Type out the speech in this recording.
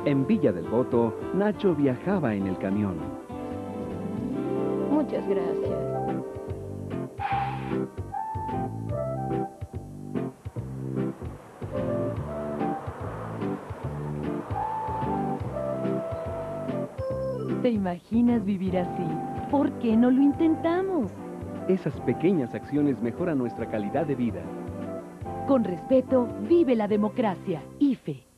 En Villa del Voto, Nacho viajaba en el camión. Muchas gracias. ¿Te imaginas vivir así? ¿Por qué no lo intentamos? Esas pequeñas acciones mejoran nuestra calidad de vida. Con respeto, vive la democracia. IFE.